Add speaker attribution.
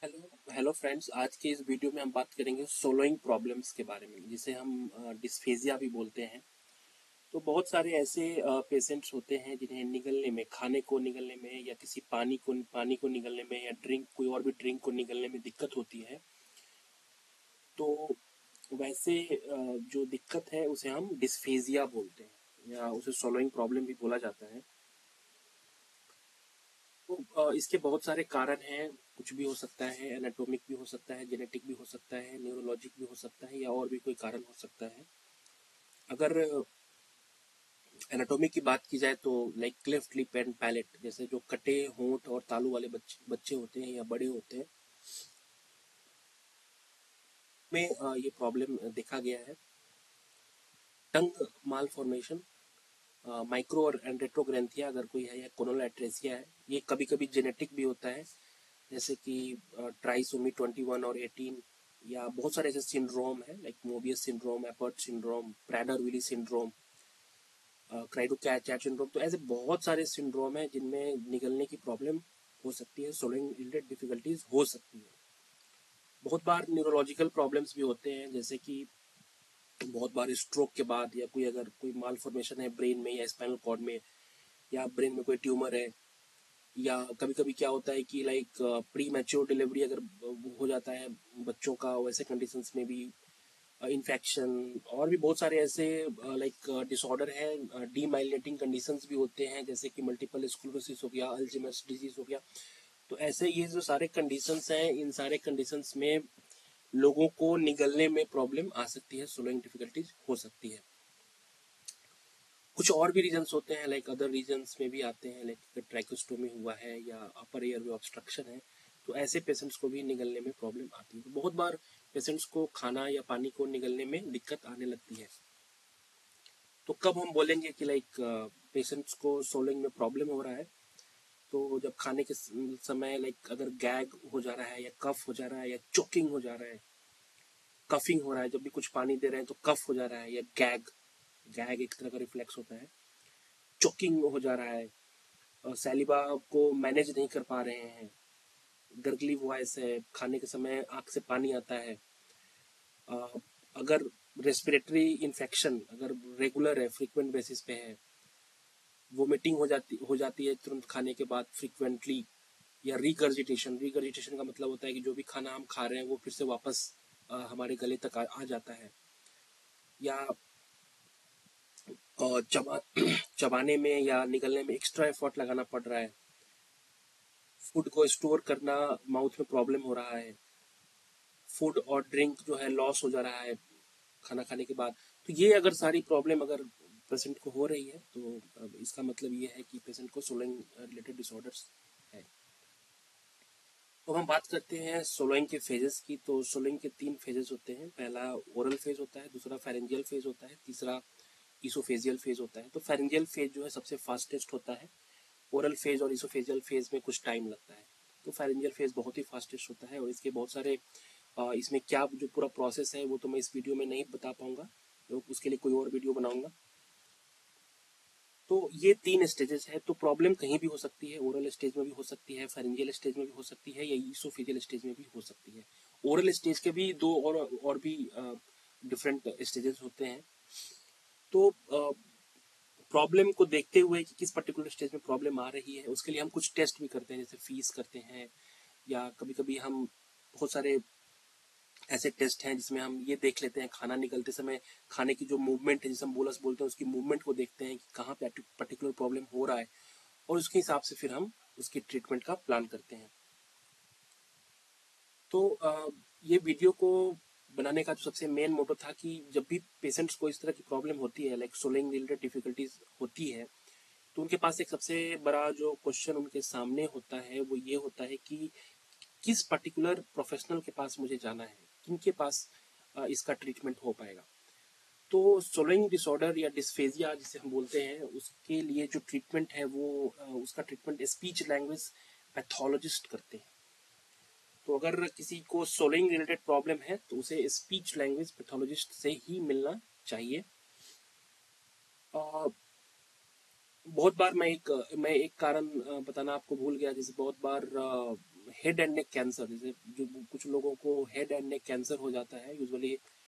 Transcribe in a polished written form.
Speaker 1: Hello hello friends, आज के इस वीडियो में हम बात करेंगे सोलोइंग प्रॉब्लम्स के बारे में, जिसे हम डिस्फेजिया भी बोलते हैं। तो बहुत सारे ऐसे पेशेंट्स होते हैं जिन्हें निगलने में, खाने को निगलने में, या किसी पानी को निगलने में, या कोई और भी ड्रिंक को निगलने में दिक्कत होती है। तो वैसे जो दिक्कत है उसे हम डिस्फेजिया बोलते हैं, या उसे सोलोइंग प्रॉब्लम भी बोला जाता है। तो इसके बहुत सारे कारण हैं। कुछ भी हो सकता है, एनाटॉमिक भी हो सकता है, जेनेटिक भी हो सकता है, न्यूरोलॉजिक भी हो सकता है, या और भी कोई कारण हो सकता है। अगर एनाटॉमी की बात की जाए तो like cleft lip and palate, जैसे जो कटे होंठ और तालू वाले बच्चे होते हैं या बड़े होते हैं, में ये प्रॉब्लम देखा गया है। टंग माल फॉर्मेशन, माइक्रो और एंड्रेट्रोग्रेंथिया अगर कोई है, या कोनल एट्रेसिया है, ये कभी कभी जेनेटिक भी होता है, जैसे कि ट्राइसोमी 21 और 18, या बहुत सारे ऐसे सिंड्रोम है like Moebius syndrome, Apert syndrome, Prader Willi syndrome, cri du chat syndrome. तो ऐसे बहुत सारे सिंड्रोम है जिनमें निगलने की प्रॉब्लम हो सकती है, सोलोइंग रिलेटेड डिफिकल्टीज हो सकती है। बहुत बार न्यूरोलॉजिकल प्रॉब्लम्स भी होते हैं, जैसे कि बहुत बार स्ट्रोक के बाद, या कोई अगर कोई माल फॉर्मेशन है ब्रेन में या स्पाइनल कॉर्ड में, या ब्रेन में कोई ट्यूमर है, या कभी कभी क्या होता है कि लाइक प्री मैच्योर डिलीवरी अगर हो जाता है बच्चों का, वैसे कंडीशंस में भी इन्फेक्शन, और भी बहुत सारे ऐसे लाइक डिसऑर्डर है, डीमाइलिनेटिंग कंडीशंस भी होते हैं, जैसे कि मल्टीपल स्क्लेरोसिस हो गया, अल्जाइमर्स डिजीज हो गया। तो ऐसे ये जो सारे कंडीशंस हैं, इन सारे कंडीशंस में लोगों को निगलने में प्रॉब्लम आ सकती है, सोलोइंग डिफिकल्टीज हो सकती है। कुछ और भी रीजंस होते हैं, लाइक अदर रीजंस में भी आते हैं, लाइक ट्रैकोस्टोमी हुआ है या अपर एयर वे ऑब्स्ट्रक्शन है, तो ऐसे पेशेंट्स को भी निगलने में प्रॉब्लम आती है। तो बहुत बार पेशेंट्स को खाना या पानी को निगलने में दिक्कत आने लगती है। तो कब हम बोलेंगे कि लाइक पेशेंट्स को सोलोइंग में प्रॉब्लम हो रहा है? तो जब खाने के समय लाइक अगर गैग हो जा रहा है, या कफ हो जा रहा है, या चोकिंग हो जा रहा है, कफिंग हो रहा है, जब भी कुछ पानी दे रहे हैं तो कफ हो जा रहा है, या गैग गैग एक तरह का रिफ्लेक्स होता है, चोकिंग हो जा रहा है, सैलिबा को मैनेज नहीं कर पा रहे हैं, गर्गली वॉइस है, खाने के समय आंख से पानी आता है, अगर रेस्पिरेटरी इन्फेक्शन अगर रेगुलर है, फ्रीक्वेंट बेसिस पे है, वोमिटिंग हो जाती है तुरंत खाने के बाद फ्रीक्वेंटली, या रिगर्जिटेशन का मतलब होता है कि जो भी खाना हम खा रहे हैं वो फिर से वापस हमारे गले तक आ जाता है, या चबाने में या निगलने में एक्स्ट्रा एफर्ट लगाना पड़ रहा है, फूड को स्टोर करना माउथ में प्रॉब्लम हो रहा है, फूड और ड्रिंक जो है लॉस हो जा रहा है खाना खाने के बाद। तो ये अगर सारी प्रॉब्लम अगर पेशेंट को हो रही है, तो इसका मतलब ये है कि पेशेंट को सोलोइंग रिलेटेड डिसऑर्डर्स है। तो हम बात करते हैं सोलोइंग के फेजेस की। तो सोलोइंग के 3 फेजेस होते हैं। पहला ओरल फेज होता है, दूसरा फेरेंजियल फेज होता है, तीसरा इसोफेजियल फेज होता है। तो फेरेंजियल फेज जो है सबसे फास्टेस्ट होता है। ओरल फेज और इसोफेजियल फेज में कुछ टाइम लगता है। तो फेरेंजियल फेज बहुत ही फास्टेस्ट होता है, और इसके बहुत सारे इसमें क्या जो पूरा प्रोसेस है वो तो मैं इस वीडियो में नहीं बता पाऊंगा, तो उसके लिए कोई और वीडियो बनाऊंगा। तो ये 3 स्टेजेस है। तो प्रॉब्लम कहीं भी हो सकती है, ओरल स्टेज में भी हो सकती है, फेरेंजियल स्टेज में भी हो सकती है, या ईसोफेजियल स्टेज में भी हो सकती है। ओरल स्टेज के भी दो और भी डिफरेंट स्टेजेस होते हैं। तो प्रॉब्लम को देखते हुए कि किस पर्टिकुलर स्टेज में प्रॉब्लम आ रही है, उसके लिए हम कुछ टेस्ट भी करते हैं, जैसे फीस करते हैं, या कभी कभी हम बहुत सारे ऐसे टेस्ट हैं जिसमें हम ये देख लेते हैं खाना निकलते समय खाने की जो मूवमेंट है, जिसे हम बोलस बोलते हैं, उसकी मूवमेंट को देखते हैं कि कहाँ पे पर्टिकुलर प्रॉब्लम हो रहा है, और उसके हिसाब से फिर हम उसकी ट्रीटमेंट का प्लान करते हैं। तो ये वीडियो को बनाने का जो सबसे मेन मोटो था कि जब भी पेशेंट्स को इस तरह की प्रॉब्लम होती है, लाइक सोलिंग रिलेटेड डिफिकल्टीज होती है, तो उनके पास एक सबसे बड़ा जो क्वेश्चन उनके सामने होता है वो ये होता है कि किस पर्टिकुलर प्रोफेशनल के पास मुझे जाना है, किनके पास इसका ट्रीटमेंट हो पाएगा। तो सोलोइंग डिसऑर्डर या डिस्फेजिया जिसे हम बोलते हैं, उसके लिए जो ट्रीटमेंट है वो उसका ट्रीटमेंट स्पीच लैंग्वेज पैथोलॉजिस्ट करते हैं। तो अगर किसी को सोलोइंग रिलेटेड प्रॉब्लम है तो उसे स्पीच लैंग्वेज पैथोलॉजिस्ट से ही मिलना चाहिए। बहुत बार मैं एक कारण बताना आपको भूल गया। जैसे बहुत बार हेड एंड नेक कैंसर, जैसे जो कुछ लोगों को हेड एंड नेक कैंसर हो जाता है यूजुअली